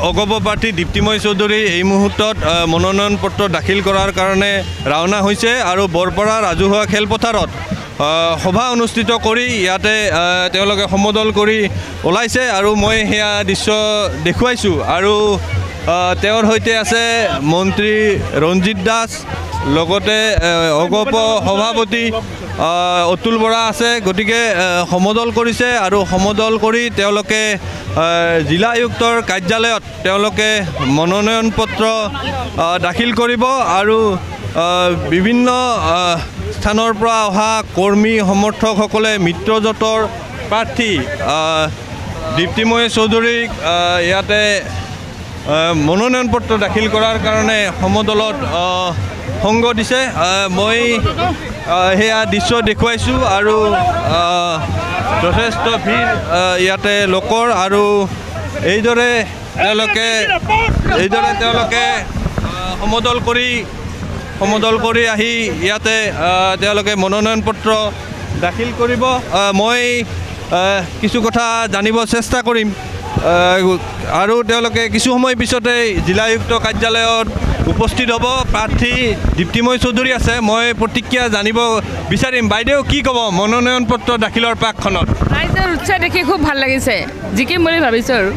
অগপৰ প্ৰাৰ্থী দীপ্তিময় চৌধুৰী এই মুহূৰ্তত মনোনয়ন পত্ৰ দাখিল কৰাৰ কাৰণে ৰাওনা হৈছে আৰু বৰপৰা ৰাজহুৱা খেলপথাৰত সভা অনুষ্ঠিত কৰি ইয়াতে তেওঁলোকে সমদল কৰি ওলাইছে আৰু মই সেয়া দৃশ্য দেখুৱাইছোঁ আৰু তেওঁৰ সৈতে আছে মন্ত্ৰী ৰঞ্জিত দাস লগতে অগপ সভাপতি অতুল বৰা আছে গতিকে সমদল কৰিছে আৰু সমদল কৰি তেওঁলোকে জিলা আয়ুক্তৰ কাৰ্যালয়ত তেওঁলোকে মনোনয়ন পত্ৰ দাখিল কৰিব আৰু বিভিন্ন স্থানৰ পৰা অহা কৰ্মী সমৰ্থকসকলে মিত্ৰজোঁটৰ প্ৰাৰ্থী দীপ্তিময় চৌধুৰীক ইয়াতে মনোনয়ন পত্ৰ দাখিল কৰাৰ কাৰণে সমদলত সংগ দিছে মই সেয়া দৃশ্য দেখুৱাইছোঁ আৰু যথেষ্ট ভিৰ ইয়াতে লোকৰ আৰু এইদৰে তেওঁলোকে সমদল কৰি আহি ইয়াতে তেওঁলোকে মনোনয়ন পত্ৰ দাখিল কৰিব মই কিছু কথা জানিব চেষ্টা কৰিম আৰু তেওঁলোকে কিছু সময় পিছতে জিলা আয়ুক্ত কাৰ্যালয়ত উপস্থিত হ'ব প্ৰাৰ্থী দীপ্তিময় চৌধুৰী আছে মই প্ৰতিক্ৰিয়া জানিব বিচাৰিম বাইদেউ কি ক'ব মনোনয়ন পত্ৰ দাখিলৰ প্ৰাকখনত ৰাইজৰ উৎসাহ দেখি খুব ভাল লাগিছে জিকিম বুলি ভাবিছোঁ আৰু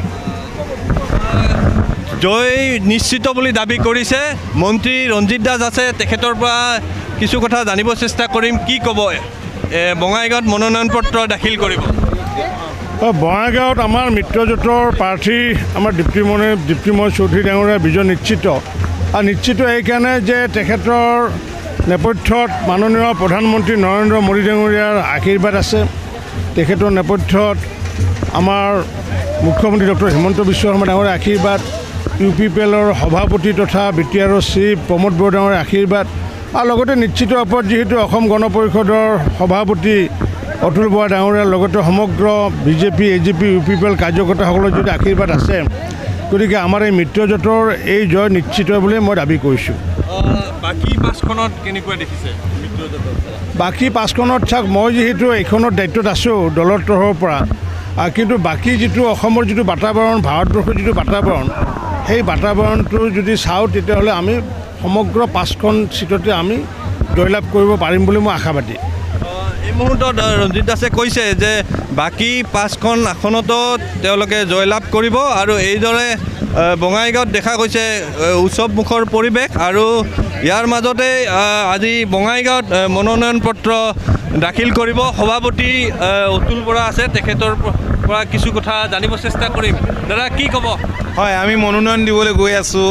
জয় নিশ্চিত বুলি দাবী কৰিছে মন্ত্ৰী ৰঞ্জিত দাস আছে তেখেতৰ পৰা কিছু কথা জানিব চেষ্টা কৰিম কি ক'ব বঙাইগাঁৱত মনোনয়ন পত্ৰ দাখিল কৰিব বঙাইগাঁৱত আমাৰ মিত্ৰজোঁটৰ প্ৰাৰ্থী আমাৰ দীপ্তিময় চৌধুৰী ডাঙৰীয়া বিজয় নিশ্চিত আৰু নিশ্চিত এইকাৰণে যে তেখেতৰ নেপথ্যত মাননীয় প্ৰধানমন্ত্ৰী নৰেন্দ্ৰ মোদী ডাঙৰীয়াৰ আশীৰ্বাদ আছে তেখেতৰ নেপথ্যত আমাৰ মুখ্যমন্ত্ৰী ডক্টৰ হিমন্ত বিশ্ব শৰ্মা ডাঙৰীয়াৰ আশীৰ্বাদ UPPLৰ সভাপতি তথা BTRৰ চিফ প্ৰমোদ বড়ো ডাঙৰীয়াৰ আশীৰ্বাদ আৰু লগতে নিশ্চিত ওপৰত যিহেতু অসম গণ পৰিষদৰ সভাপতি অতুল বৰা ডাঙৰীয়াৰ লগতে সমগ্ৰ BJP AGP UPPL কাৰ্যকৰ্তাসকলৰ যদি আশীৰ্বাদ আছে গতিকে আমাৰ এই মিত্ৰজোঁটৰ এই জয় নিশ্চিত বুলি মই দাবী কৰিছোঁ বাকী পাঁচখনত কেনেকুৱা দেখিছে বাকী পাঁচখনত চাওক মই যিহেতু এইখনৰ দায়িত্বত আছোঁ দলৰ তৰফৰ পৰা কিন্তু বাকী যিটো অসমৰ যিটো বাতাবৰণ ভাৰতবৰ্ষৰ যিটো বাতাবৰণ সেই বাতাবৰণটো যদি চাওঁ তেতিয়াহ'লে আমি সমগ্ৰ পাঁচখন চিটতে আমি জয়লাভ কৰিব পাৰিম বুলি মই আশাবাদী এই মুহূৰ্তত ৰঞ্জিত দাসে কৈছে যে বাকী পাঁচখন আসনতো তেওঁলোকে জয়লাভ কৰিব আৰু এইদৰে বঙাইগাঁৱত দেখা গৈছে উৎসৱমুখৰ পৰিৱেশ আৰু ইয়াৰ মাজতে আজি বঙাইগাঁৱত মনোনয়ন পত্ৰ দাখিল কৰিব সভাপতি অতুল বৰা আছে তেখেতৰ পৰা কিছু কথা জানিব চেষ্টা কৰিম দাদা কি ক'ব হয় আমি মনোনয়ন দিবলৈ গৈ আছোঁ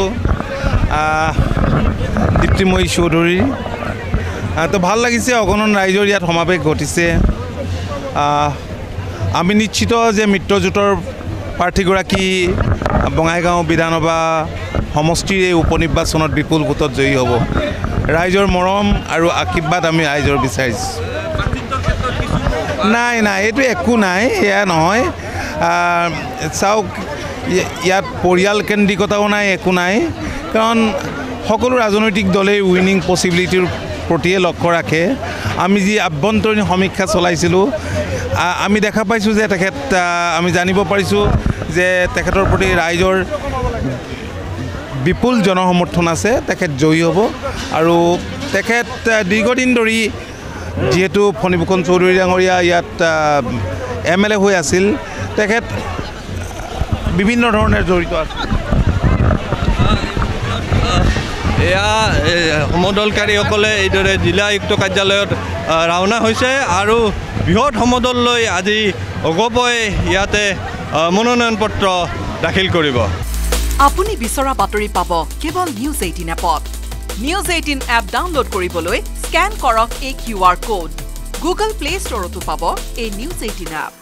দীপ্তিময় চৌধুৰী তো ভাল লাগিছে অগণন ৰাইজৰ ইয়াত সমাৱেশ ঘটিছে আমি নিশ্চিত যে মিত্ৰজোঁটৰ প্ৰাৰ্থীগৰাকী বঙাইগাঁও বিধানসভা সমষ্টিৰ এই উপনিৰ্বাচনত বিপুল ভোটত জয়ী হ'ব ৰাইজৰ মৰম আৰু আশীৰ্বাদ আমি ৰাইজৰ বিচাৰিছোঁ নাই এইটো একো নাই এয়া নহয় চাওক ইয়াত পৰিয়াল কেন্দ্ৰিকতাও নাই একো নাই কাৰণ সকলো ৰাজনৈতিক দলেই উইনিং পচিবিলিটিৰ প্ৰতিয়ে লক্ষ্য ৰাখে আমি যি আভ্যন্তৰীণ সমীক্ষা চলাইছিলোঁ আমি দেখা পাইছোঁ যে আমি জানিব পাৰিছোঁ যে তেখেতৰ প্ৰতি ৰাইজৰ বিপুল জনসমৰ্থন আছে তেখেত জয়ী হ'ব আৰু তেখেত দীৰ্ঘদিন ধৰি যিহেতু ফণীভূষণ চৌধুৰী ডাঙৰীয়া ইয়াত MLA হৈ আছিল তেখেত বিভিন্ন ধৰণে জড়িত আছে এয়া সমদলকাৰীসকলে এইদৰে জিলা আয়ুক্ত কাৰ্যালয়ত ৰাওনা হৈছে আৰু বৃহৎ সমদল লৈ আজি অগপই ইয়াতে মনোনয়ন পত্ৰ দাখিল কৰিব আপুনি বিচৰা বাতৰি পাব কেৱল News18 এপত News18 এপ ডাউনলোড কৰিবলৈ স্ক্যান কৰক এই QR কোড Google Play Storeতো পাব এই News18 এপ